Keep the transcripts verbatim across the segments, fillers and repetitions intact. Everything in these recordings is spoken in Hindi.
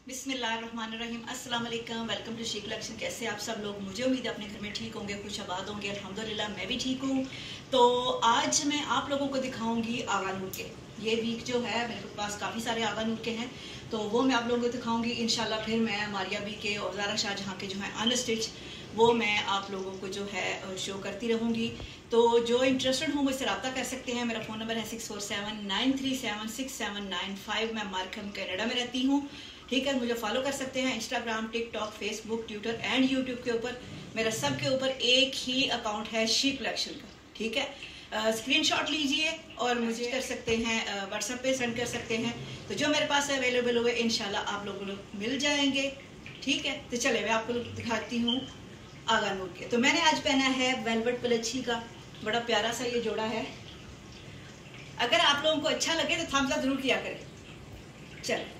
बिस्मिल्लाहिर्रहमानिर्रहीम, अस्सलाम वालेकुम, वेलकम टू शी कलेक्शन। कैसे आप सब लोग? मुझे उम्मीद है अपने घर में ठीक होंगे, खुश आबाद होंगे। अल्हम्दुलिल्लाह मैं भी ठीक हूँ। तो आज मैं आप लोगों को दिखाऊंगी आगा नूर के। ये वीक जो है मेरे पास काफ़ी सारे आगा नूर के हैं, तो वो मैं आप लोगों को दिखाऊंगी इंशाल्लाह। फिर मैं मारिया बी के और ज़ारा शाहजहां के जो है अनस्टिच, वो मैं आप लोगों को जो है शो करती रहूँगी। तो जो इंटरेस्टेड हो मुझसे रब्ता कर सकते हैं। मेरा फ़ोन नंबर है six four seven nine three seven six seven nine five. मैं मार्कहम कनाडा में रहती हूँ, ठीक है। मुझे फॉलो कर सकते हैं Instagram, TikTok, Facebook, Twitter and YouTube के ऊपर। मेरा सब के ऊपर एक ही अकाउंट है शी कलेक्शन का, ठीक है। स्क्रीनशॉट लीजिए और मुझे कर सकते हैं व्हाट्सएप पे सेंड कर सकते हैं। तो जो मेरे पास अवेलेबल हुए इंशाल्लाह आप लोगों को मिल जाएंगे, ठीक है। तो चले मैं आपको दिखाती हूँ आगा नूर के। तो मैंने आज पहना है वेलवेट पलच्छी का, बड़ा प्यारा सा ये जोड़ा है। अगर आप लोगों को अच्छा लगे तो थम्स अप जरूर किया करें। चलो,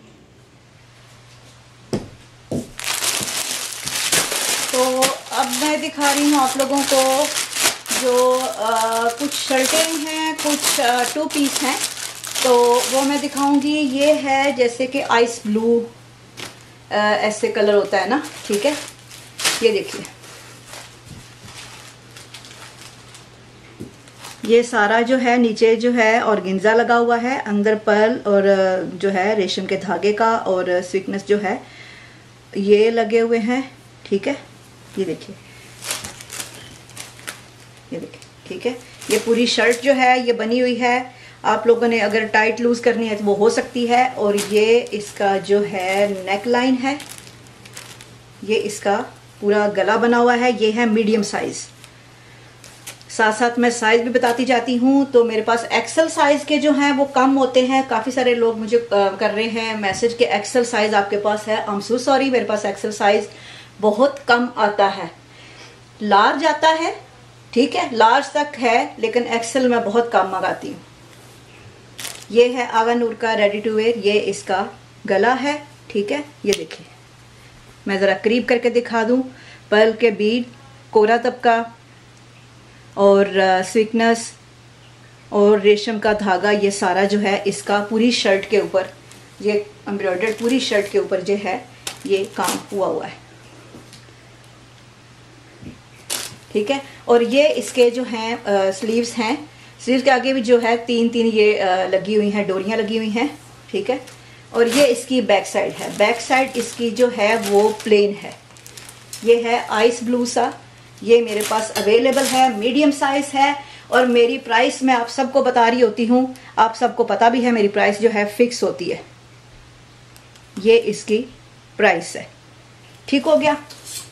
तो अब मैं दिखा रही हूँ आप लोगों को जो आ, कुछ शर्टें हैं, कुछ आ, टू पीस हैं, तो वो मैं दिखाऊंगी। ये है जैसे कि आइस ब्लू ऐसे कलर होता है ना, ठीक है। ये देखिए, ये सारा जो है नीचे जो है ऑर्गेन्जा लगा हुआ है, अंदर पर्ल और जो है रेशम के धागे का और स्वीटनेस जो है ये लगे हुए हैं, ठीक है। ये देखिए, ये देखिए, ठीक है। ये पूरी शर्ट जो है ये बनी हुई है। आप लोगों ने अगर टाइट लूज करनी है तो वो हो सकती है। और ये इसका जो है नेक लाइन है, ये इसका पूरा गला बना हुआ है। ये है मीडियम साइज। साथ साथ मैं साइज भी बताती जाती हूँ। तो मेरे पास एक्सेल साइज के जो हैं वो कम होते हैं। काफ़ी सारे लोग मुझे कर रहे हैं मैसेज के एक्सेल साइज आपके पास है। आई एम सो सॉरी, मेरे पास एक्सेल साइज बहुत कम आता है। लार्ज आता है, ठीक है, लार्ज तक है, लेकिन एक्सेल में बहुत कम मंगाती हूँ। ये है आगा नूर का रेडी टू वेयर। ये इसका गला है, ठीक है। ये देखिए, मैं ज़रा करीब करके दिखा दूँ। पर्ल के बीड, कोरा तबका और स्वीटनेस और रेशम का धागा, ये सारा जो है इसका पूरी शर्ट के ऊपर, ये एम्ब्रॉयडर्ड पूरी शर्ट के ऊपर जो है ये काम हुआ हुआ है, ठीक है। और ये इसके जो हैं स्लीव्स हैं, स्लीव्स के आगे भी जो है तीन तीन ये आ, लगी हुई हैं, डोरियां लगी हुई हैं, ठीक है। और ये इसकी बैक साइड है। बैक साइड इसकी जो है वो प्लेन है। ये है आइस ब्लू सा। ये मेरे पास अवेलेबल है, मीडियम साइज है। और मेरी प्राइस मैं आप सबको बता रही होती हूँ, आप सबको पता भी है मेरी प्राइस जो है फिक्स होती है। ये इसकी प्राइस है, ठीक हो गया।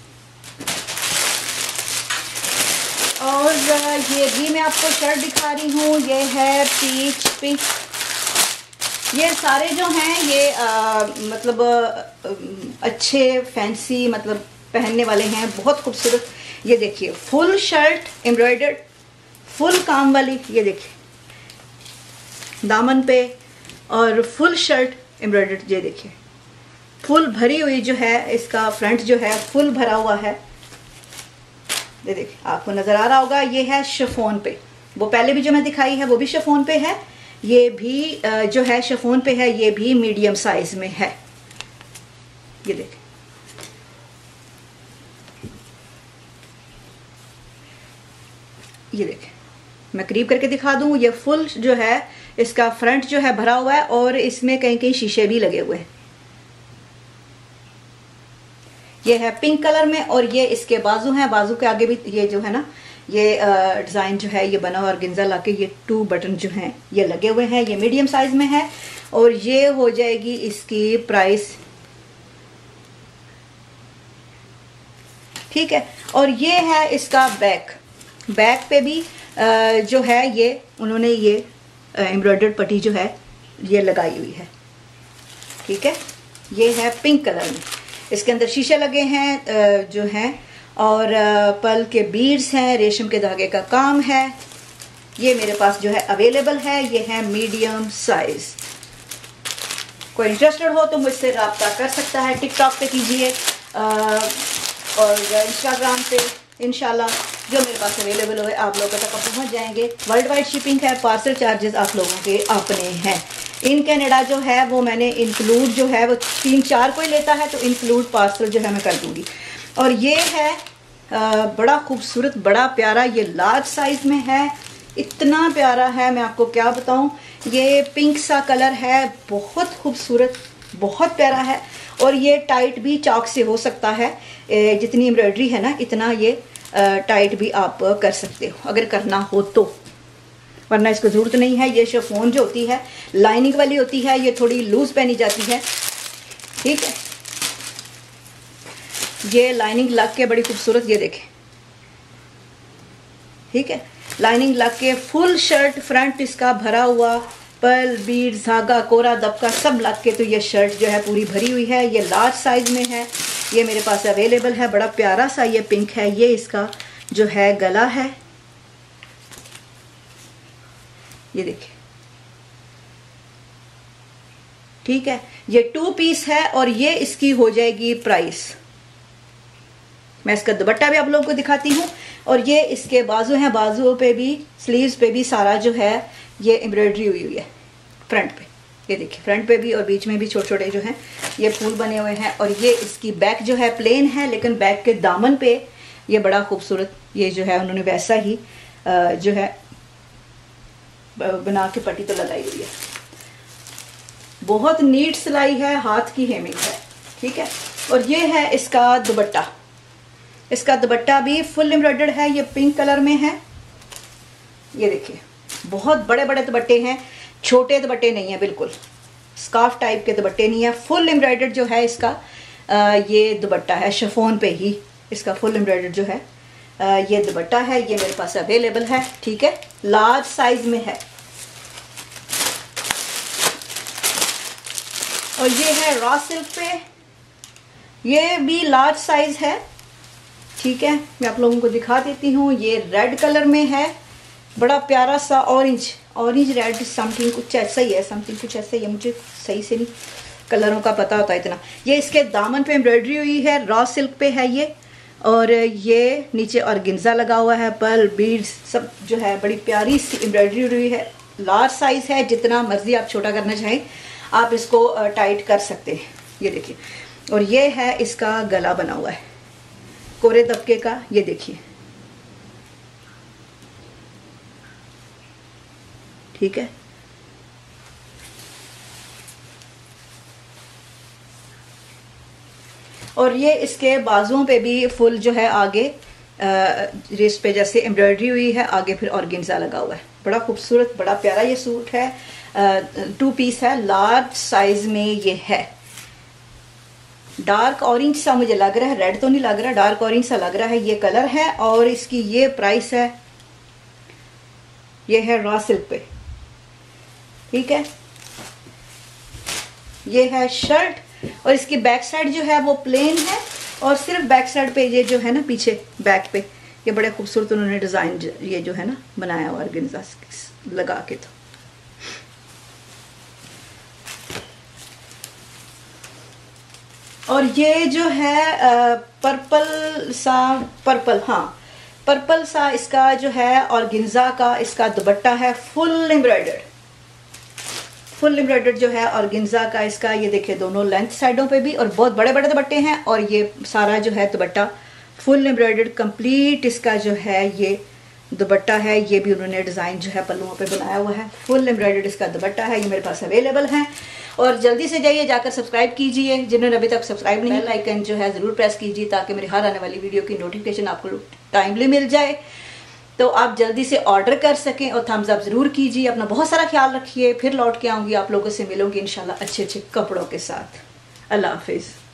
और ये भी मैं आपको शर्ट दिखा रही हूँ। ये है पीच पिंक। ये सारे जो हैं ये आ, मतलब आ, अच्छे फैंसी मतलब पहनने वाले हैं, बहुत खूबसूरत। ये देखिए, फुल शर्ट एम्ब्रॉयडर्ड, फुल काम वाली। ये देखिए दामन पे और फुल शर्ट एम्ब्रॉयडर्ड। ये देखिए फुल भरी हुई जो है, इसका फ्रंट जो है फुल भरा हुआ है। ये देखिए, आपको नजर आ रहा होगा। ये है शिफॉन पे। वो पहले भी जो मैं दिखाई है वो भी शिफॉन पे है। ये भी जो है शिफॉन पे है। ये भी मीडियम साइज में है। ये देखिए, ये देखिए, मैं करीब करके दिखा दूं। ये फुल जो है इसका फ्रंट जो है भरा हुआ है और इसमें कहीं कहीं शीशे भी लगे हुए हैं। ये है पिंक कलर में और ये इसके बाजू हैं। बाजू के आगे भी ये जो है ना, ये डिज़ाइन जो है ये बना हुआ ऑर्गेन्जा लाके ये टू बटन जो हैं ये लगे हुए हैं। ये मीडियम साइज में है और ये हो जाएगी इसकी प्राइस, ठीक है। और ये है इसका बैक। बैक पे भी जो है ये उन्होंने ये एम्ब्रॉयडर्ड पट्टी जो है ये लगाई हुई है, ठीक है। ये है पिंक कलर में। इसके अंदर शीशे लगे हैं जो हैं और पर्ल के बीड्स हैं, रेशम के धागे का काम है। ये मेरे पास जो है अवेलेबल है। ये है मीडियम साइज। कोई इंटरेस्टेड हो तो मुझसे रब्ता कर सकता है। टिकटॉक पे कीजिए और इंस्टाग्राम पे इंशाल्लाह जो मेरे पास अवेलेबल हो आप लोगों तक पहुंच जाएंगे। वर्ल्ड वाइड शिपिंग है, पार्सल चार्जेस आप लोगों के अपने हैं। इन कनाडा जो है वो मैंने इंक्लूड जो है वो तीन चार कोई लेता है तो इंक्लूड पार्सल जो है मैं कर दूँगी। और ये है आ, बड़ा खूबसूरत, बड़ा प्यारा, ये लार्ज साइज़ में है, इतना प्यारा है मैं आपको क्या बताऊं। ये पिंक सा कलर है, बहुत खूबसूरत, बहुत प्यारा है। और ये टाइट भी चॉक से हो सकता है, जितनी एम्ब्रॉयडरी है ना इतना ये टाइट भी आप कर सकते हो अगर करना हो तो, वरना इसको ज़रूरत नहीं है। ये शिफॉन जो होती है लाइनिंग वाली होती है, ये थोड़ी लूज पहनी जाती है, ठीक है। ये लाइनिंग लग के बड़ी खूबसूरत, ये देखें, ठीक है, लाइनिंग लग के फुल शर्ट, फ्रंट इसका भरा हुआ, पर्ल, बीड, धागा, कोरा, दबका सब लग के तो ये शर्ट जो है पूरी भरी हुई है। ये लार्ज साइज में है, ये मेरे पास अवेलेबल है, बड़ा प्यारा सा ये पिंक है। ये इसका जो है गला है, ये देखिए, ठीक है। ये टू पीस है और ये इसकी हो जाएगी प्राइस। मैं इसका दुपट्टा भी आप लोगों को दिखाती हूँ। और ये इसके बाजू हैं, बाजुओं पे भी, स्लीव्स पे भी सारा जो है ये एम्ब्रॉयडरी हुई हुई है फ्रंट पे, ये देखिए, फ्रंट पे भी और बीच में भी छोटे छोटे जो हैं ये फूल बने हुए हैं। और ये इसकी बैक जो है प्लेन है, लेकिन बैक के दामन पे ये बड़ा खूबसूरत ये जो है उन्होंने वैसा ही जो है बना के पट्टी तो लगाई हुई है। बहुत नीट सिलाई है, हाथ की हेमिंग है, ठीक है। और ये है इसका दुपट्टा, इसका दुपट्टा भी फुल एम्ब्रॉयडर्ड है, ये पिंक कलर में है, ये देखिए, बहुत बड़े बड़े दुपट्टे हैं, छोटे दुपट्टे नहीं है, बिल्कुल स्कार्फ टाइप के दुपट्टे नहीं है। फुल एम्ब्रॉयडर्ड जो है इसका आ, ये दुपट्टा है, शिफॉन पे ही इसका फुल एम्ब्रॉयडर्ड जो है आ, ये दुपट्टा है। ये मेरे पास अवेलेबल है, ठीक है, लार्ज साइज में है। और ये है रॉ सिल्क पे, ये भी लार्ज साइज है, ठीक है। मैं आप लोगों को दिखा देती हूँ। ये रेड कलर में है, बड़ा प्यारा सा ऑरेंज, ऑरेंज रेड समथिंग कुछ ऐसा ही है, समथिंग कुछ ऐसा ही है, मुझे सही से नहीं कलरों का पता होता इतना। ये इसके दामन पे एम्ब्रॉयडरी हुई है, रॉ सिल्क पे है ये। और ये नीचे ऑर्गेन्जा लगा हुआ है, पर्ल, बीड्स सब जो है बड़ी प्यारी सी एम्ब्रॉयडरी हुई है। लार्ज साइज है, जितना मर्जी आप छोटा करना चाहें आप इसको टाइट कर सकते हैं, ये देखिए। और ये है इसका गला बना हुआ है कोरे दबके का, ये देखिए, ठीक है। और ये इसके बाजुओं पे भी फुल जो है आगे रिस्ट पे जैसे एम्ब्रॉयडरी हुई है, आगे फिर ऑर्गेन्जा लगा हुआ है, बड़ा खूबसूरत, बड़ा प्यारा ये सूट है। टू पीस है, लार्ज साइज में ये है। डार्क ऑरेंज सा मुझे लग रहा है, रेड तो नहीं लग रहा, डार्क ऑरेंज सा लग रहा है, ये कलर है। और इसकी ये प्राइस है, ये है रॉ सिल्क पे, ठीक है। ये है शर्ट और इसकी बैक साइड जो है वो प्लेन है और सिर्फ बैक साइड पे ये जो है ना पीछे बैक पे ये बड़े खूबसूरत उन्होंने डिजाइन ये जो है ना बनाया हुआ ऑर्गेन्जा लगा के। तो और ये जो है पर्पल सा, पर्पल हाँ पर्पल सा इसका जो है ऑर्गेन्जा का इसका दुपट्टा है, फुल एम्ब्रॉयडर्ड, फुल एम्ब्रॉयडर्ड जो है ऑर्गेन्जा का इसका, ये देखिए दोनों लेंथ साइडों पे भी, और बहुत बड़े बड़े दुपट्टे हैं। और ये सारा जो है दुपट्टा फुल एम्ब्रॉयडर्ड कंप्लीट इसका जो है ये दुपट्टा है, ये भी उन्होंने डिज़ाइन जो है पल्लुओं पे बनाया हुआ है, फुल एम्ब्रॉयडर्ड इसका दुपट्टा है। ये मेरे पास अवेलेबल है। और जल्दी से जाइए जाकर सब्सक्राइब कीजिए, जिन्होंने अभी तक सब्सक्राइब नहीं, बेल आइकन जो है ज़रूर प्रेस कीजिए ताकि मेरी हर आने वाली वीडियो की नोटिफिकेशन आपको टाइमली मिल जाए, तो आप जल्दी से ऑर्डर कर सकें। और थम्स अप ज़रूर कीजिए, अपना बहुत सारा ख्याल रखिए। फिर लौट के आऊँगी, आप लोगों से मिलूंगी इंशाल्लाह अच्छे अच्छे कपड़ों के साथ। अल्लाह हाफिज़।